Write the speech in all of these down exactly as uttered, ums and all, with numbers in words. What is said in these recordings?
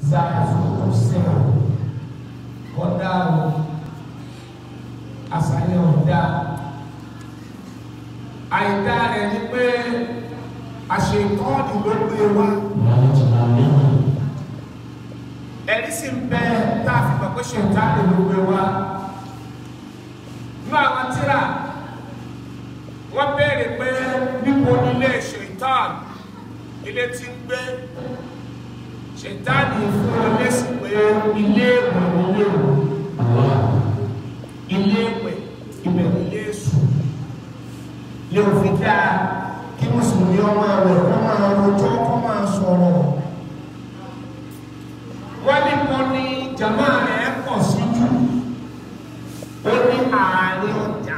zazu ọ̀sẹ̀ ọ̀dà àṣàyàn ọ̀dà àìdá rẹ̀ ni pé àṣekọ́ọ̀dù ló gbé wá ẹ̀rí sì ń bẹ tá a fi mọ̀ pé ṣèǹtàlì ló gbé wá nínú àwọn tírà wọ́n béèrè pé níbo nílé ṣèǹtàlì ilé tí ń gbé ṣèǹtàlì fún wọn lẹ́sìn pé ilé ìwẹ̀ nílé ilé ìwẹ̀ ibẹ̀ nílé èṣù lè òfin dá kí mùsùlùmí ọmọ rẹ̀ kọ́ máa rojọ́ kọ́ máa sọ̀rọ̀ wọ́n ní kọ́ ní jàmá rẹ̀ pọ̀ sí jù ó ní àárín ọjà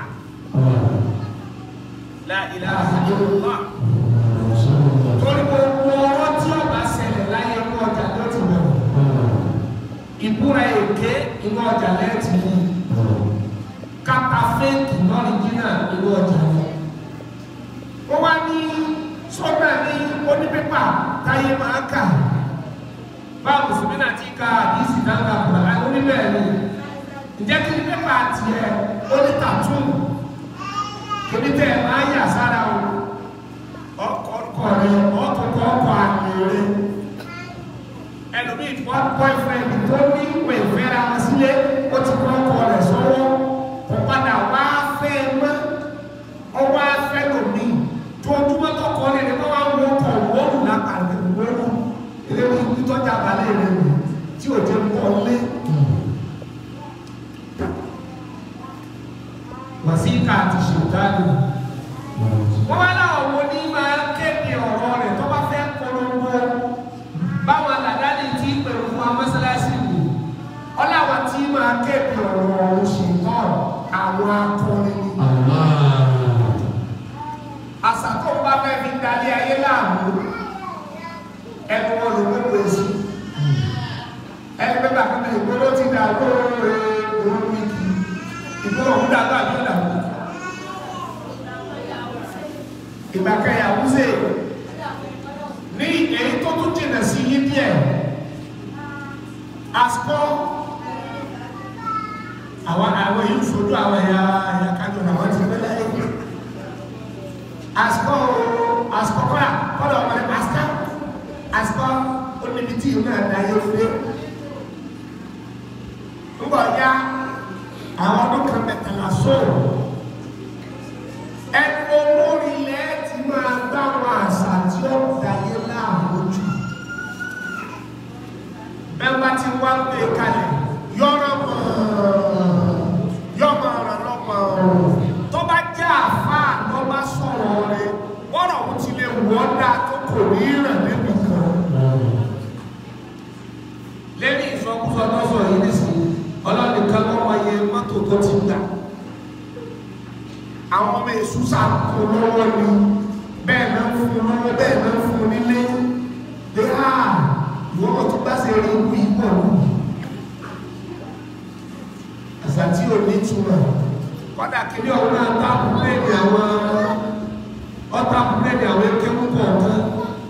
la ilaha illallah torí gbogbo ọ̀rọ̀ tí ọba ṣẹlẹ̀ láyé inú ọjà ló ti bẹ̀rẹ̀ ìbúra èké inú ọjà lẹ́ẹ̀tì yìí kàtà fẹ́ẹ̀kì lọ́rìndínà inú ọjà yìí ó wá ní sọ́gbà ní onípépà táyé máa kà báwo mùsùlùmí náà ti ka àdìsí dáńgá àbúrà oníbẹ̀rẹ̀ ni ǹjẹ́ kí ní pépà tiẹ̀ onítàtún kìíní tẹ̀ máa yà sára o ọkọ̀ ọkọ̀ rẹ̀ ọkọ̀ ọkọ̀ àmì rẹ̀ ẹlòmíì wọ́n boyfriend tó ní ìwé ìfẹ́ra wọn sílé ó ti kọ́ ọkọ̀ rẹ̀ sọ́wọ́ kò padà wá fẹ́ mọ́ ọwọ́ afẹ́ lòmíì tó ojúmọ́ tó kọ́ ní ẹni tó wá ń wọ́ ọkọ̀ wọ́ọ̀lù lápàdé wọ́ọ̀lù eléwé títọ́jà balẹ̀ rẹ̀ nù tí ò jẹ́ pọ̀ lé wàsíkà àti ṣèǹtàlì wọ́n wá láwọn wo ní máa kéde ọ̀rọ̀ rẹ̀ tó bá fẹ́ polongo báwọn àdàdàdì tí pẹ̀lú fún amọ́sálásí wù ọláwà tí máa kéde ọ̀rọ̀ ṣèǹtọ́ àwọn akọrin àṣà tó bá fẹ́ fi dalẹ̀ ayé láàmú ẹnu wọn ló wọ́n pè sí ẹni pé bàbá mi ìgbóló ti dà lóore òun wíkì ìgbóló òun dà lóàbí ọ̀dà wọ́n ìgbàkẹ́yàwó ṣe ní èyí tó tún jìnà sí yí díẹ̀ àsìkò àwọn àwọn èyí fojú àwọn ẹ̀yà ẹ̀yà kájọ àwọn ti fẹ́ láyé àsìkò àsìkò kọ́lá kọ́lá ọmọdé àsìkò àsìkò oníbitì náà dáyé fẹ́ ńgbọ̀ ya àwọn ọdún kan mẹ́tàlá sóòrò ẹnu olórí ilẹ̀ ti máa gbá wọn àṣà tí ó dáyé láàmú jù bẹ́ẹ̀ bá ti wá gbé kalẹ̀ yọ́rọ̀ mọ̀ yọ́mọ̀ ọ̀rọ̀ lọ́mọ̀ tó bá jẹ́ àfáà lọ́ bá sọ̀rọ̀ rẹ̀ wọ́rọ̀ ó ti lè wọ́n dá tó kò ní rẹ̀ níbi kan lẹ́yìn ìsọkúsọ tó sọ yìí nísìnyí ọlọ́ọ̀dẹ kan lọ́wọ́ yẹ mọ́tò tó ti gbà àwọn ọmọ èṣù sàkó lọ́wọ́ ni bẹ́ẹ̀ náà fún un lọ́wọ́ bẹ́ẹ̀ náà fún un nílé dé á ìwọ́n tó bá ṣe rí ikú ìpọ̀ lù àṣà tí ò ní túmọ̀ kọ́dà kìíní ọ̀hún náà táàpù lẹ́ẹ̀dì àwọn ọ́tàpù lẹ́ẹ̀dì àwọn ekéwú kọ̀ọ̀kan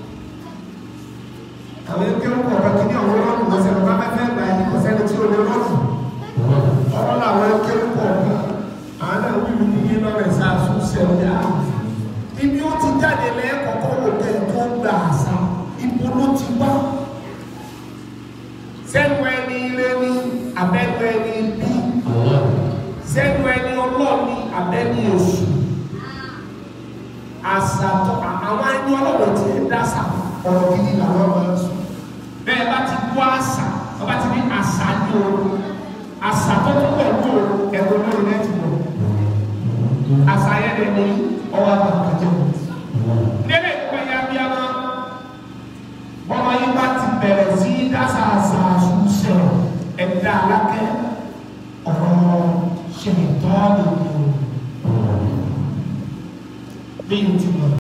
àwọn ekéwú kọ̀ọ̀kan kìíní ọ̀hún lọ́nù lọ́sẹ̀ lọ́pàá fẹ́fẹ́ gbà yìí kọ̀sẹ́ni tí ó lè lọ́nù ọ̀rọ̀ làwọn ekéwú kọ̀ọ̀kan àwọn náà wíwú ní yín lọ́rẹ̀ sáà sún sẹ́wọ́dà ibi ó ti jáde lẹ́ẹ̀kọ̀kọ́ wò kẹ́ tó gba àṣà ibo ló ti wá sẹ́nu ẹni ire ní abẹ́nu ẹni bí sẹ́nu ẹni ọlọ́ọ̀ni abẹ́ni èṣù àṣà tó àwọn ẹni ọlọ́wọ̀ tí ẹ dásà ọ̀rọ̀ gidi làwọn máa ń sùn bẹ́ẹ̀ bá ti kó àṣà ọba ti ní àṣà ní oru àṣà tó tó pọ̀ ní oru ẹ̀kọ́ lórí nẹ́ẹ̀tì lọ àṣà yẹn lè ní ọwọ́ àbàkàjẹ́ nílẹ̀ ìpẹ́ ya bí a máa ọmọ yìí bá ti bẹ̀rẹ̀ sí dásà àṣà àṣùṣe ẹ̀dá alákẹ́ ọ̀rọ̀ ṣe ìtọ́ àdùnnú bí o ti mọ̀.